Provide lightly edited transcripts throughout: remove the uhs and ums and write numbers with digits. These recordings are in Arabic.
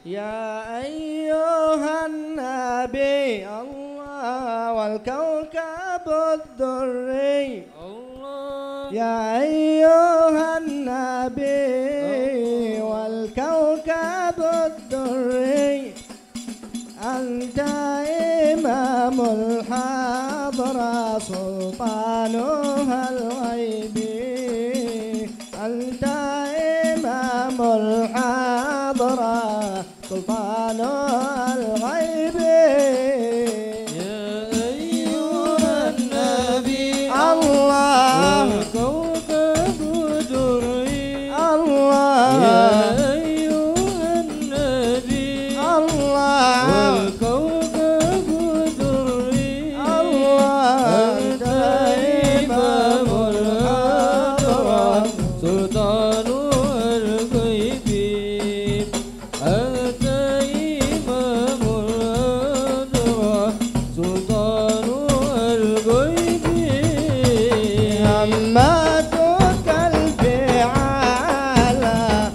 يا أيها النبي الله والكوكب الدري الله يا أيها النبي والكوكب الدري أنت إمام الحضرة سلطانها الغيبي أنت إمام الحضرة سلطانها الغيبي يا أيها النبي الله والكوكب دري الله يا أيها النبي الله والكوكب دري الله أنت إمام الحضرة سلطان الغيب أنت إمام الحضرة سلطان الغيب همتك الفعالة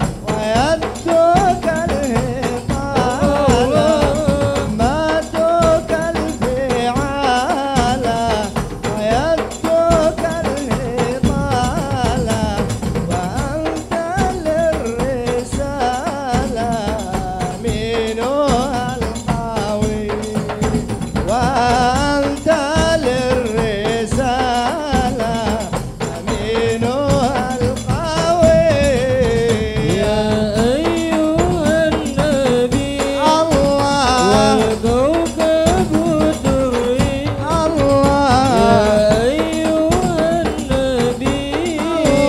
ويدك الهطالة همتك الفعالة ويدك الهطالة وأنت للرسالة أمينها القوي وأنت للرسالة أمينها القوي يا أيها النبي الله والكوكب دري الله يا أيها النبي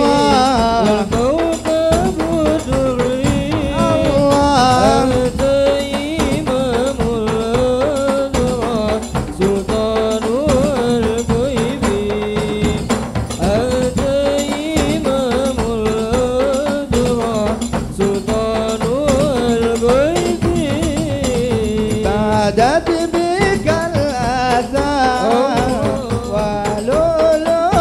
والكوكب دري الله أنت إمام الأدرى سلطان الغيب أنت إمام الأدرى سلطان الغيب بعدت بك الآثار ولؤلؤ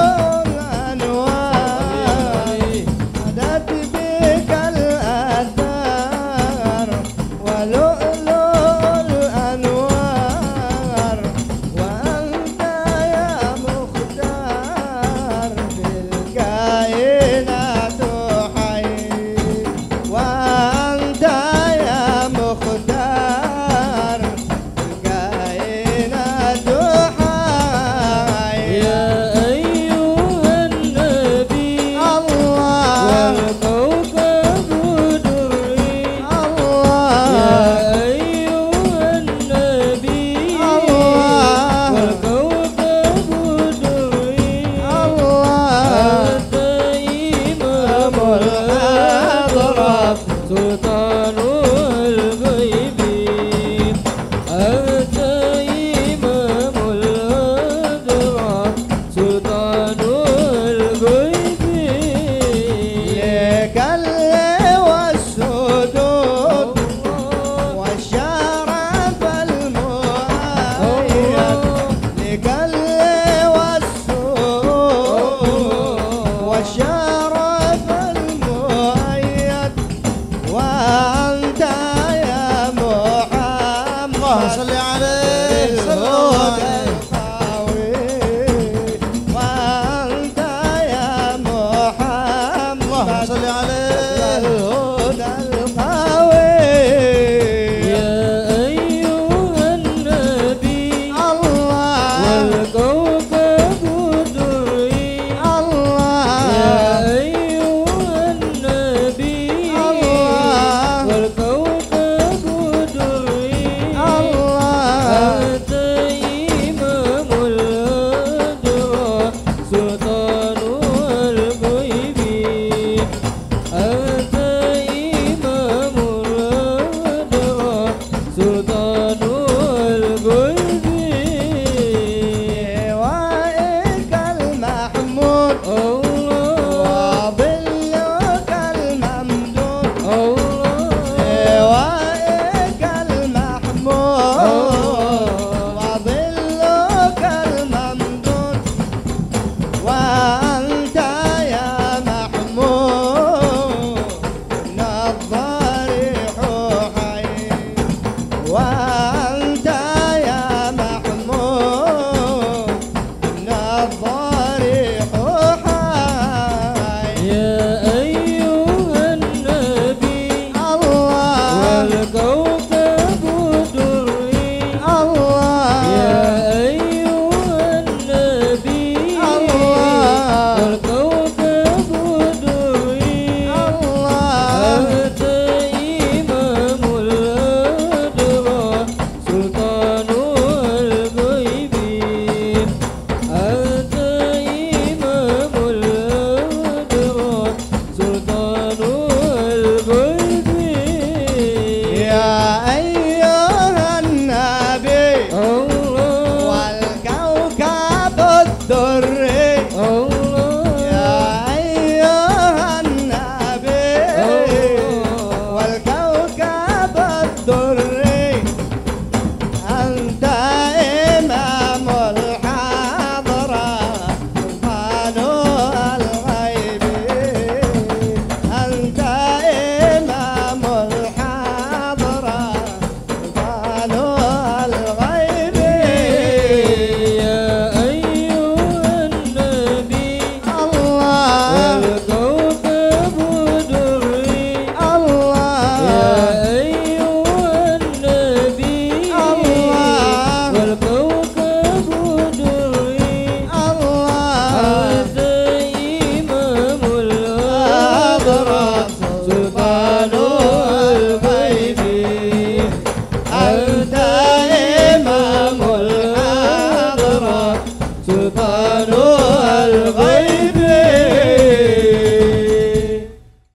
الأنوار بعدت بك الآثار ولؤلؤ الأنوار وأنت يا مختار في الكائنات حي وأنت يا مختار الكائنات حي يا أيها النبي الله والكوكب دري الله يا أيها النبي الله والكوكب دري الله أنت إمام الحضرة سلطان الغيب أنت إمام الحضرة سلطان الغيب لك والسدود والشرف المؤيد لك والسدود والشرف المؤيد وأنت يا محمد صل عليه الهدى القوي وأنت يا محمد صل عليه الهدى القوي يا أيها النبي الله والكوكب دري الله يا أيها النبي الله والكوكب دري الله وأنت يا محمود من الضريح حي يا أيها النبي الله والكوكب دري الله يا أيها النبي الله والكوكب دري الله أنت إمام الأدرى سلطان الغيب أنت إمام الأدرى سلطان الغيب يا أيها النبي الله والكوكب الدري الله يا أيها النبي الله والكوكب الدري